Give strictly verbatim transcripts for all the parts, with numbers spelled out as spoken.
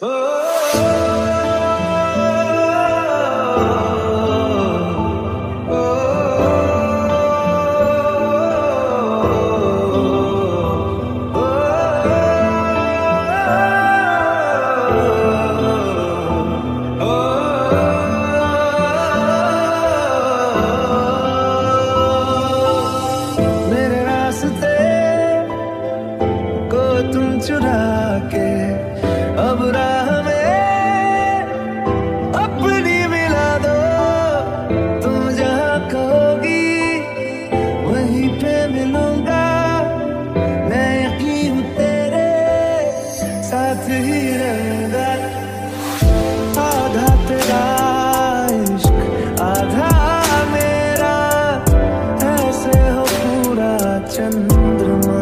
तुम चुरा के अब राह में अपनी मिला दो। तुम जहाँ कहोगी वहीं पे मिलूंगा। मैं यकीन तेरे साथ ही रहूंगा। आधा तेरा इश्क आधा मेरा, ऐसे हो पूरा चंद्रमा।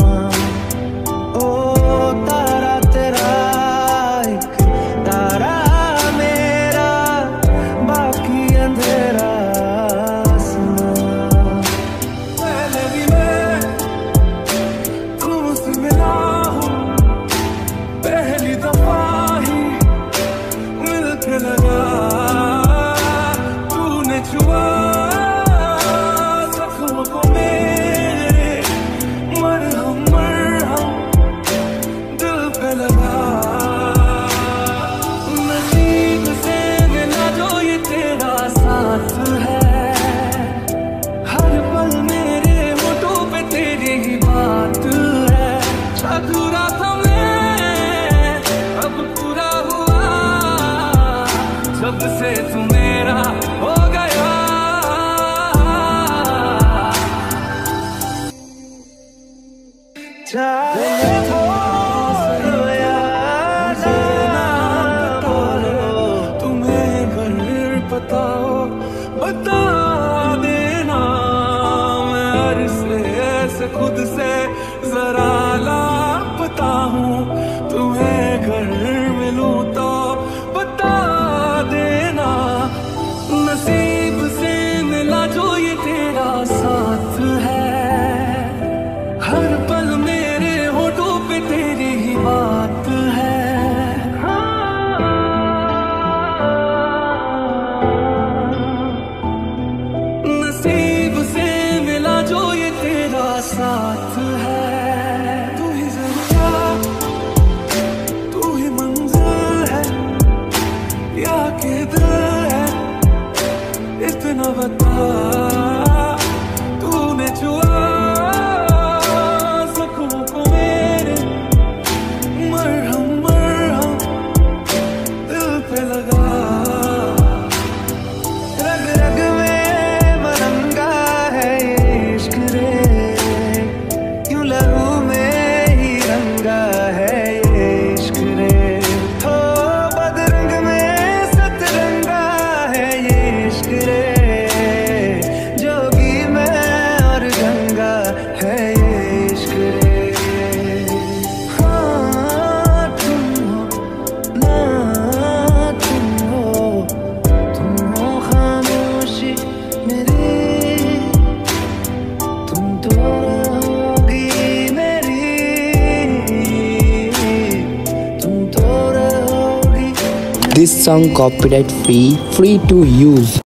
तूने छुआ जख्म को मेरे, मरहम मरहम दिल पे लगा। नसीब से मिला जो ये तेरा साथ है। हर पल मेरे होठों पे तेरी ही बात है। अधूरा था मैं अब पूरा हुआ, जब से तू मेरा हो गया। चाहे बोलो या ना बोलो, तुम्हें घर पता हो बता देना। मैं हर से खुद से जरा लापता हूँ। तुम्हें घर मिलूं तो बता देना। नसीब से मिला जो ये तेरा साथ है। हर पल मेरे होठों पे तेरी ही बात है। नसीब से मिला जो ये तेरा साथ है। तू ही ज़रा तू ही मंज़िल है या के दिल है, इतना बता। तूने छुआ ज़ख्मों को मेरे, मरहम मरहम दिल पे लगा। रग रग में मरंगा है ये इश्क रे, यूं लहू में ही रंगा है ये इश्क रे। हो बदरंग में सतरंगा है ये इश्क रे। जोगी मैं और गंगा है ये इश्क रे। हाँ तुम हो ना तुम हो, तुम हो खामोशी मेरी, तुम तो रहोगी मेरी, तुम तो रहोगी। This song copyright free, free to use.